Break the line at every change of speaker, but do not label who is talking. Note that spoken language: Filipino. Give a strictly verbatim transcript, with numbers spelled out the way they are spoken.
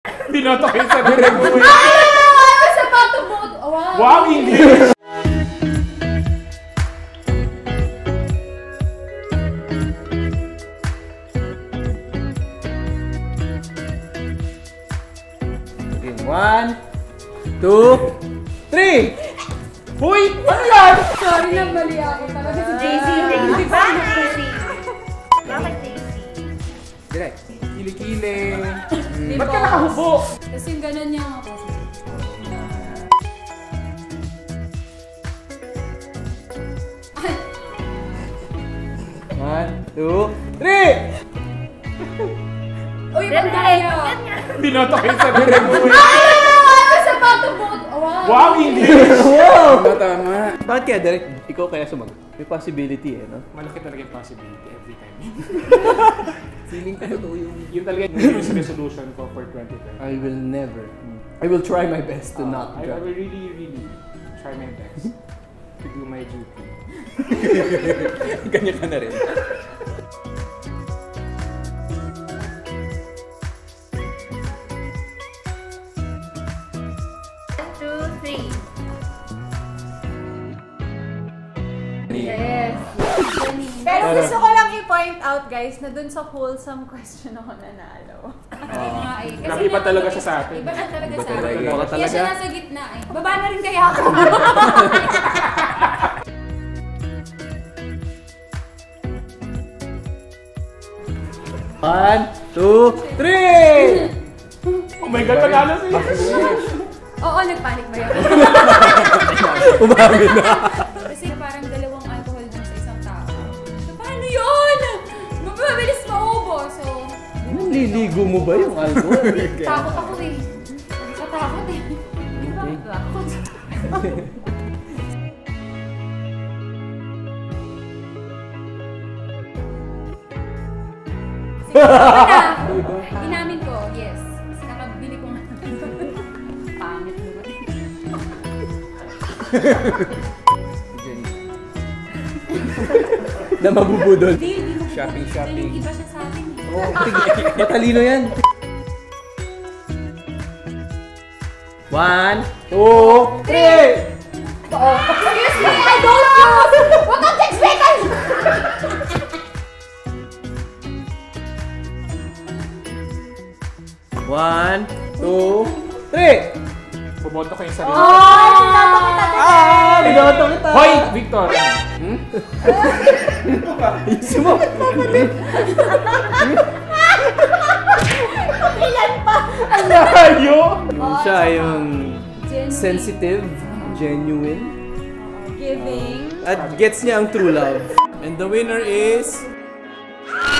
Binoto kayo sa direct mo.
Ay! Sa pato mo! Wow!
Wow, English!
Okay, one, two, three!
Hoy! Ano yan?
Sorry na, mali ako. Talaga si J C.
Di ba? J C. Bakit J C?
Direct.
Kili-kili.
Di
Ba't ka
ba?
nakahubo?
Kasi yung ganun niya ako.
One, two, three!
Uy, bandaya!
Binoto kayo sa direct mo.
Ay! Sa pato mo! Wow!
Wow, English!
Wow! Tama, tama. Bakit kaya direct? Ikaw kaya sumagot? May possibility eh, no?
Malaki talaga yung possibility every time.
Feeling ko totoo yung...
Yun talaga yung New Year's resolution ko for twenty twenty.
I will never. I will try my best to
Uh,
not
I, I
drive.
will really, really try my best to do my duty.
Ganyan ka na rin.
One, two, three.
Yes!
Pero gusto ko lang i-point out guys na dun sa wholesome question ako nanalo.
Nga eh. Kasi
Grabe, iba
nga-
talaga siya sa atin.
Iba siya talaga
Iba
sa
talaga.
atin.
Iba
Kaya
talaga.
siya nasa gitna eh. Baba na rin kaya ako.
One, two, three!
Oh my God, panalo si
Oo, nagpanik ba yun?
Umami na.
Kasi parang dalawang alcohol dun sa isang tao. So, paano yun? Mabilis maubos. So,
Nililigo mo ba yung alcohol?
takot ako eh. Nakatakot eh. Hindi ba takot? Sige, ako na. Inamin ko, yes. Kasi nakabili ko nga. Pangit mo ba?
Na mabubudol.
Hindi, hindi mo.
Shopping, shopping.
Iba siya sa atin eh.
Oh, matalino yan. One, two, three!
Excuse me, I don't use! Huwag kang text-maker!
One, two, three!
Boboto ko yung sarili.
Ay, binoto kita din.
Ah! Binoto kita!
Hoy, Victor!
Hmm? Ayusin mo!
Ilan pa?
Ang layo!
Yung siya yung
Genuine.
sensitive, genuine,
Giving.
at gets niya ang true love. And the winner is...